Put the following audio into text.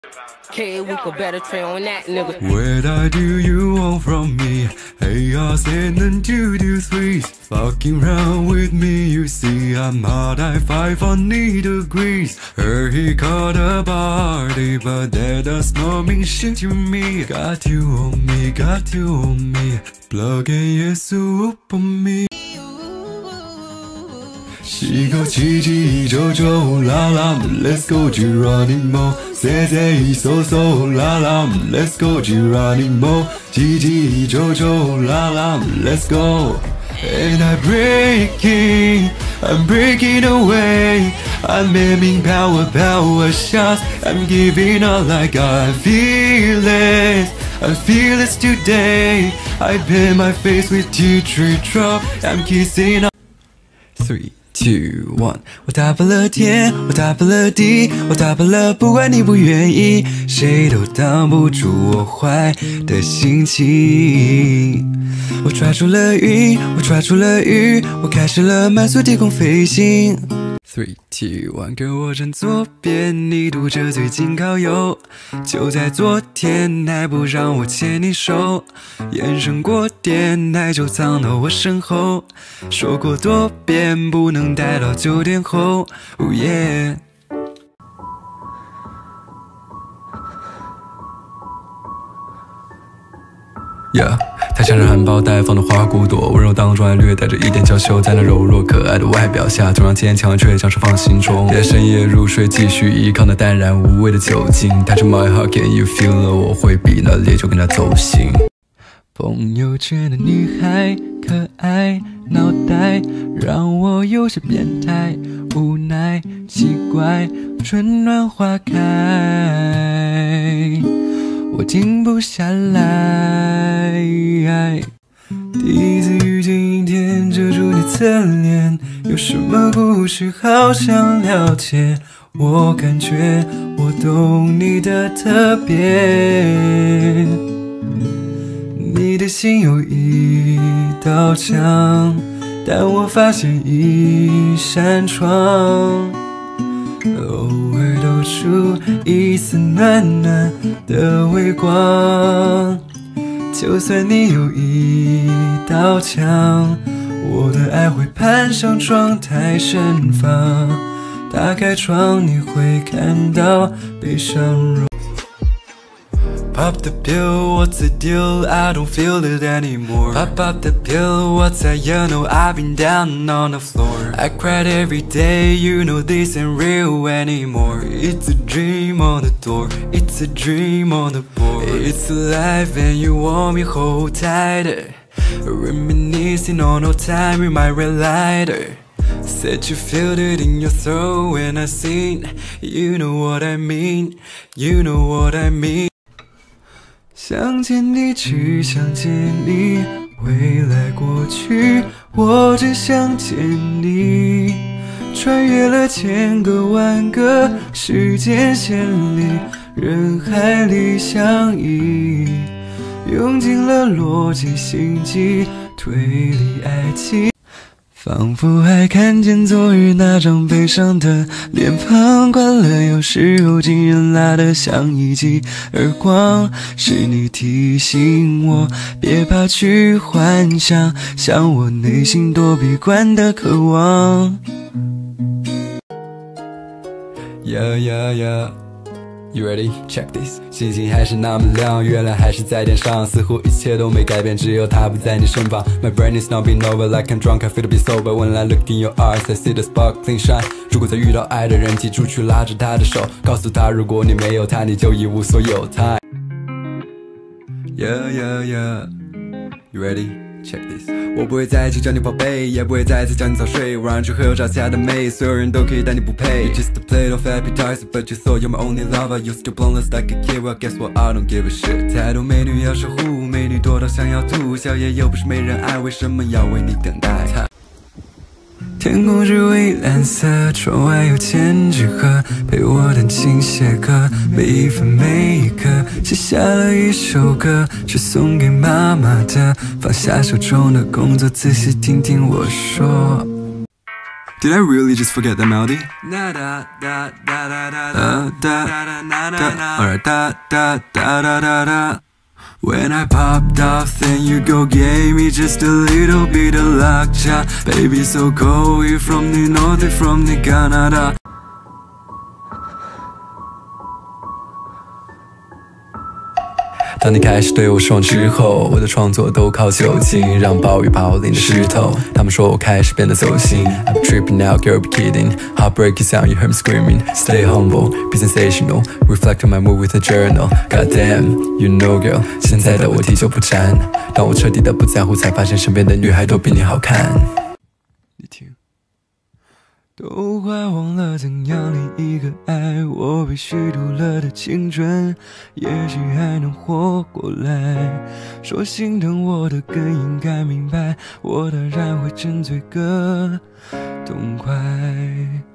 Okay, we could better train on that, nigga. What do you want from me? Hey, I said none 2 to 3. Fucking round with me, you see I'm hot, I 5 on degrees. Heard he caught a party, but that does not mean shit to me. Got you on me, got you on me. Plug in 예수 on me. 西口七七九九啦啦 ，Let's go Geronimo。say say so so la la Let's go Geronimo。七七九九啦啦 ，Let's go。And I'm breaking away. I'm aiming power shots. I'm giving all I got. I feel it today. I paint my face with tea-tree drop. I'm kissing. 3, 2, 1， 我打破了天，我打破了地，我打破了，不管你不愿意，谁都挡不住我坏的心情。我抓住了云，我抓住了雨，我开始了满速低空飞行。3, 2, 1， 跟我站左边，你堵着最近靠右，就在昨天还不让我牵你手，眼神过点，爱就藏到我身后，说过多遍不能待到9点后。Oh yeah。Yeah， 他像是含苞待放的花骨朵，温柔当中还略带着一点娇羞，在那柔弱可爱的外表下，同样坚强却将是放心中。别深夜入睡，继续依靠那淡然无味的酒精，带着 My heart can you feel 了，我会比那烈酒更加走心。朋友圈的女孩可爱，脑袋让我有些变态，无奈奇怪，春暖花开。我停不下来，第一次遇见阴天，遮住你侧脸，有什么故事好想了解？我感觉我懂你的特别，你的心有一道墙，但我发现一扇窗。偶尔透出一丝暖暖的微光，就算你有一道墙，我的爱会攀上窗台盛放。打开窗，你会看到悲伤融。Pop the pill, what's the deal? I don't feel it anymore. Pop the pill, what's that? You know I've been down on the floor. I cried every day, you know this ain't real anymore. It's a dream on the door, it's a dream on the board. It's alive and you want me hold tighter. Reminiscing on old time with my red lighter. Said you feel it in your throat when I sing. You know what I mean, you know what I mean. 想见你，只想见你，未来过去，我只想见你。穿越了千个万个时间线里，人海里相依，用尽了逻辑心机，推理爱情。仿佛还看见昨日那张悲伤的脸庞，关了又是后竟然辣得像一记耳光。是你提醒我，别怕去幻想，像我内心多闭关的渴望。Yeah yeah yeah。You ready? Check this。 星星还是那么亮，月亮还是在天上，似乎一切都没改变，只有它不在你身旁。My brain is not being over, like I'm drunk, I feel to be sober. When I look in your eyes, I see the sparkling shine. 如果再遇到爱的人，记住去拉着他的手，告诉他，如果你没有他，你就一无所有。他 Yeah yeah yeah。You ready?Check this， 我不会再去叫你宝贝，也不会再次叫你早睡。我让去和有朝霞的美，所有人都可以，但你不配。You're just a plate of appetizer, but you thought you're my only lover. You still blownless like a kid, well guess what? I don't give a shit。太多美女要守护，美女多到想要吐，笑也又不是没人爱，为什么要为你等待？天空是蔚蓝色，窗外有千纸鹤，陪我弹琴写歌，每一分每一刻，写下了一首歌，是送给妈妈的。放下手中的工作，仔细听听我说。 Did I really just forget the melody? Alright, da. When I popped off, then you go gave me just a little bit of luck, baby, so cold, you from the north, you from the Canada. 当你开始对我失望之后，我的创作都靠酒精，让暴雨把我淋得湿透。他们说我开始变得走心 ，I'm tripping now, girl, be kidding. Heartbreaking sound, you heard me screaming. Stay humble, be sensational. Reflect on my mood with a journal. Goddamn, you know, girl. 现在的我滴酒不沾，当我彻底的不在乎，才发现身边的女孩都比你好看。你听。 都快忘了怎样另一个爱，我被虚度了的青春，也许还能活过来。说心疼我的更应该明白，我当然会沉醉个痛快。